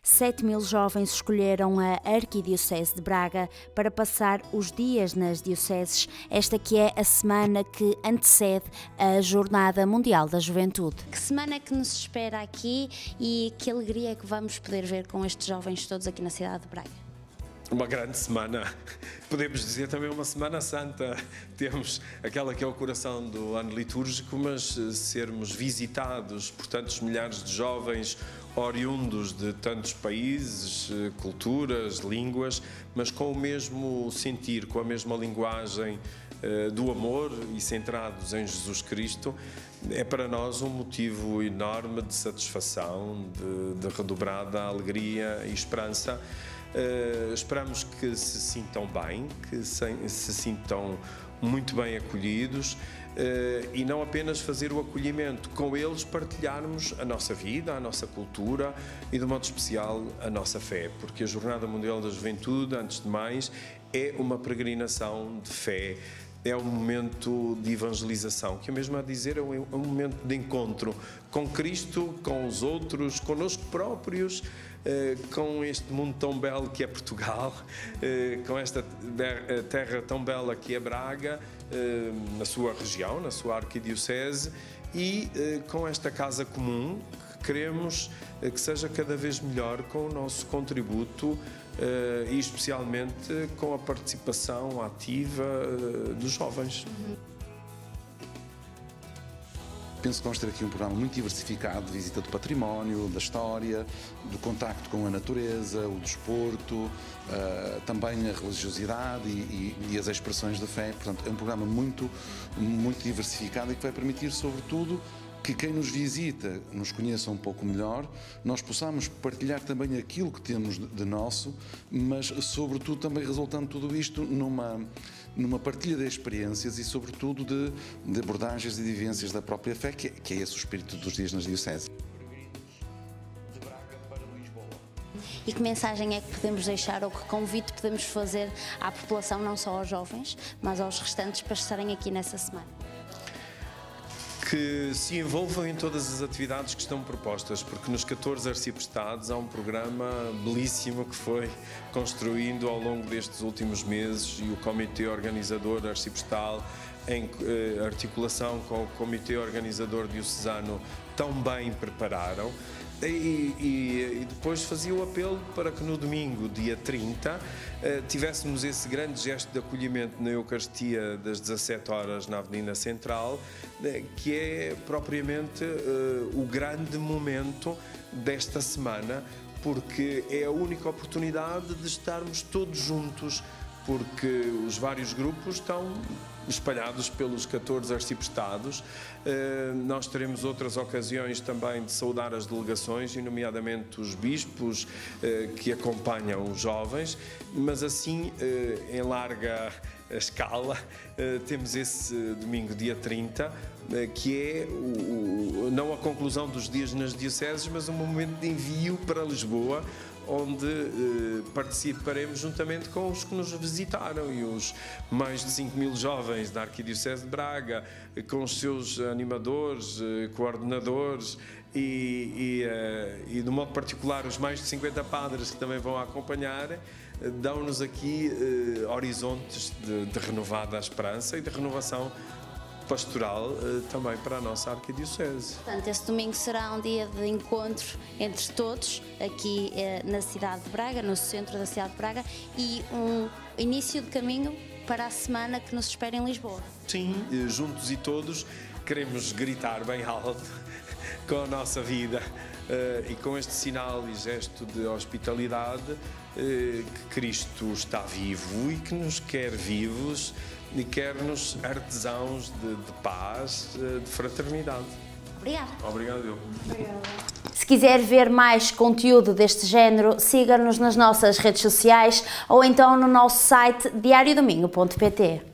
7.000 jovens escolheram a Arquidiocese de Braga para passar os dias nas dioceses, esta que é a semana que antecede a Jornada Mundial da Juventude. Que semana é que nos espera aqui e que alegria é que vamos poder ver com estes jovens todos aqui na cidade de Braga? Uma grande semana, podemos dizer também uma Semana Santa. Temos aquela que é o coração do ano litúrgico, mas sermos visitados por tantos milhares de jovens oriundos de tantos países, culturas, línguas, mas com o mesmo sentir, com a mesma linguagem do amor e centrados em Jesus Cristo, é para nós um motivo enorme de satisfação, de redobrada alegria e esperança. Esperamos que se sintam bem, que se sintam muito bem acolhidos e não apenas fazer o acolhimento, com eles partilharmos a nossa vida, a nossa cultura e, de modo especial, a nossa fé, porque a Jornada Mundial da Juventude, antes de mais, é uma peregrinação de fé. É um momento de evangelização, que é mesmo a dizer, é um momento de encontro com Cristo, com os outros, connosco próprios, com este mundo tão belo que é Portugal, com esta terra tão bela que é Braga, na sua região, na sua arquidiocese, e com esta casa comum que queremos que seja cada vez melhor com o nosso contributo e especialmente com a participação ativa dos jovens. Penso que vamos ter aqui um programa muito diversificado de visita do património, da história, do contacto com a natureza, o desporto, também a religiosidade e as expressões da fé. Portanto, é um programa muito diversificado e que vai permitir, sobretudo, que quem nos visita nos conheça um pouco melhor, nós possamos partilhar também aquilo que temos de nosso, mas sobretudo também resultando tudo isto numa partilha de experiências e sobretudo de abordagens e de vivências da própria fé, que é esse o espírito dos dias nas dioceses. E que mensagem é que podemos deixar ou que convite podemos fazer à população, não só aos jovens, mas aos restantes, para estarem aqui nessa semana? Que se envolvam em todas as atividades que estão propostas, porque nos 14 arciprestados há um programa belíssimo que foi construindo ao longo destes últimos meses e o Comitê Organizador Arciprestal, em articulação com o Comitê Organizador Diocesano, tão bem prepararam. E depois fazia o apelo para que no domingo, dia 30, tivéssemos esse grande gesto de acolhimento na Eucaristia das 17 horas na Avenida Central, que é propriamente o grande momento desta semana, porque é a única oportunidade de estarmos todos juntos, porque os vários grupos estão espalhados pelos 14 arciprestados. Nós teremos outras ocasiões também de saudar as delegações, e nomeadamente os bispos que acompanham os jovens, mas assim, em larga escala, temos esse domingo, dia 30, que é não a conclusão dos dias nas dioceses, mas um momento de envio para Lisboa, onde participaremos juntamente com os que nos visitaram e os mais de 5.000 jovens da Arquidiocese de Braga, com os seus animadores, coordenadores e de modo particular os mais de 50 padres que também vão acompanhar, dão-nos aqui horizontes de renovada esperança e de renovação pastoral também para a nossa arquidiocese. Portanto, esse domingo será um dia de encontro entre todos aqui na cidade de Braga, no centro da cidade de Braga, e um início de caminho para a semana que nos espera em Lisboa. Sim, juntos e todos queremos gritar bem alto com a nossa vida e com este sinal e gesto de hospitalidade que Cristo está vivo e que nos quer vivos e quer-nos artesãos de paz, de fraternidade. Obrigada. Obrigado eu. Obrigada. Se quiser ver mais conteúdo deste género, siga-nos nas nossas redes sociais ou então no nosso site diariodomingo.pt.